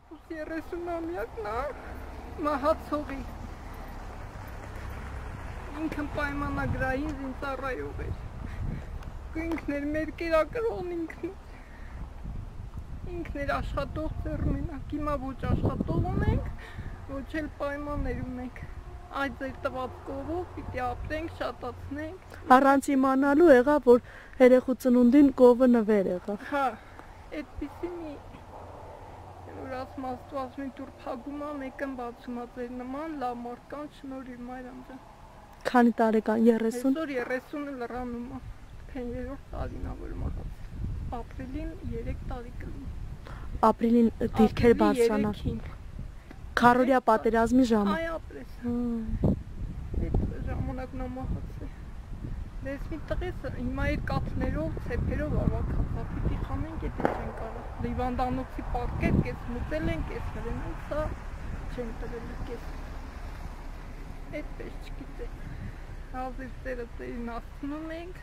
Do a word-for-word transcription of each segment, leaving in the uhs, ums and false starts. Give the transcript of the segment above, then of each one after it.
երեսունամյակն է, մահացողի, ինքն պայմանագրային զինծառայող էր, ինքն էր մեր կերակրողն ինքն էր, ինքն էր աշխատող ձեռ մենակ, հիմա ոչ աշխատող ունենք, ոչ էլ պայմաններ ունենք, այդ ձեր տված կովով պիտի ապրենք, շատացնենք։ Առանց իմանալու եղավ, որ երեխու ծնունդին կովը նվեր եղավ։ Հա, այդպիսի մի որ ասում աստված մի տուր փագում է, մեկն բացում է ձեր նման լավ մարդկանց շնորհիվ Մարիամ ջան։ Քանի տարեկան, երեսուն։ Այսօր երեսունը լրանում է, թե երրորդ տարին ա որ մահաց։ Ապրիլին երեք տարի կլինի։ Ապրիլին դիրքեր բարձրանալ։ Քարորիա պատերազմի ժամը։ Այ ապրես։ Այդ ժամանակն է մահացել։ Դες մի տղես հիմա այդ կաթներով, ցեփերով ավակած, պիտի խանենք, եթե չեն կարող։ Լիվանդանոցի պարկետ կես մուծել են, կես հրեն, սա չեն տվել կես։ Այդպես չգիտեք։ Հազիվ ծերը ծերին ասնում ենք։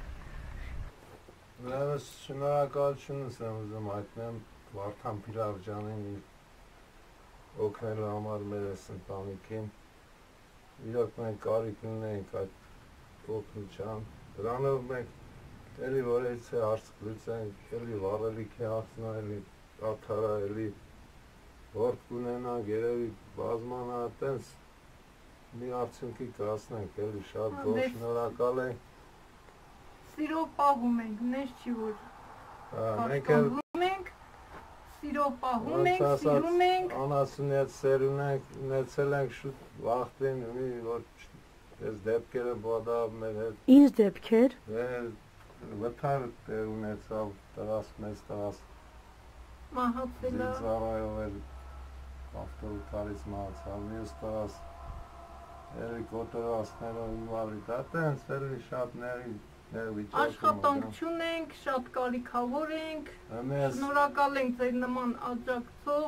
Ես շնորհակալությունս եմ ուզում հայտնեմ Վարդան Փիրավջանին օգնելու համար մեր այս ընտանիքին։ Իրոք մենք կարիք ունենք այդ օգնության։ Դրանով մենք էլի որ έτσι հարց կլուծենք, էլի վառելիք է հասնա, էլի կաթարա, էլի որդ կունենանք, երևի բազմանա, տենց մի արդյունքի կհասնենք, էլի շատ գոհ շնորհակալ ենք։ Սիրով պահում ենք, նես չի որ պաշտպանվում ենք, սիրով պահում ենք, սիրում ենք։ Անասունյաց սեր ունեցել ենք շուտ վաղտին, որ ես դեպքերը բադավ մեր հետ։ Ինչ դեպքեր։ Վթար ունեցավ տղաս, մեծ տղաս։ Մահացել է։ Զինծառայող էր, ավտոուտարից մահացավ, մյուս տղաս էլի կոտորածներով ինվալիդ, տենց էլի շատ ներվիճակում։ Աշխատանք չունենք, շատ կարիքավոր ենք, շնորհակալ ենք ձեր նման աջակցող,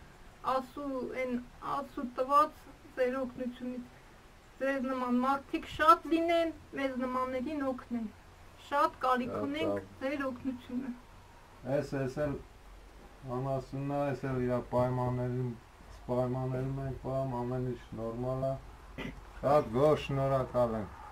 ասու տված ձեր օգնությունից։ Ձեզ նման մարդիկ շատ լինեն, մեզ նմաններին օգնեն, շատ կարիք ունենք ձեր օգնությունը։ Ես ես էլ անասուննա, ես էլ իր պայմաններում ենք պահում, ամեն ինչ նորմալ է, շատ գոհ շնորհակալ ենք։